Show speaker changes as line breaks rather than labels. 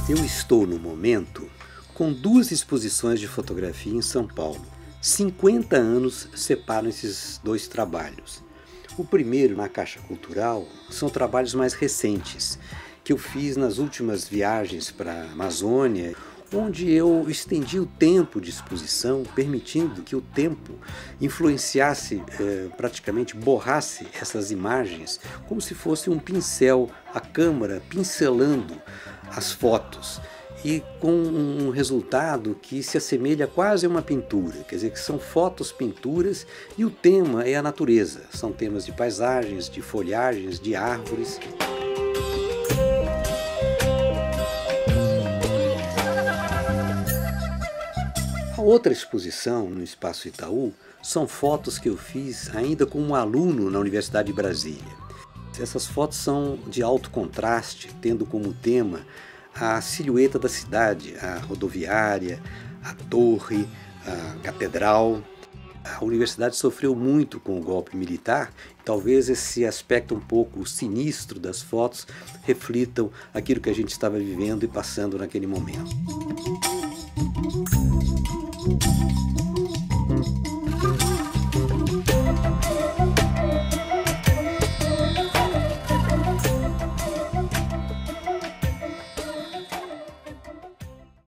Eu estou no momento com duas exposições de fotografia em São Paulo. 50 anos separam esses dois trabalhos. O primeiro, na Caixa Cultural, são trabalhos mais recentes, que eu fiz nas últimas viagens para a Amazônia, onde eu estendi o tempo de exposição, permitindo que o tempo influenciasse, praticamente borrasse essas imagens, como se fosse um pincel, a câmera pincelando as fotos, e com um resultado que se assemelha quase a uma pintura, quer dizer, que são fotos-pinturas e o tema é a natureza, são temas de paisagens, de folhagens, de árvores. A outra exposição no Espaço Itaú são fotos que eu fiz ainda como um aluno na Universidade de Brasília. Essas fotos são de alto contraste, tendo como tema a silhueta da cidade, a rodoviária, a torre, a catedral. A universidade sofreu muito com o golpe militar, e talvez esse aspecto um pouco sinistro das fotos reflitam aquilo que a gente estava vivendo e passando naquele momento.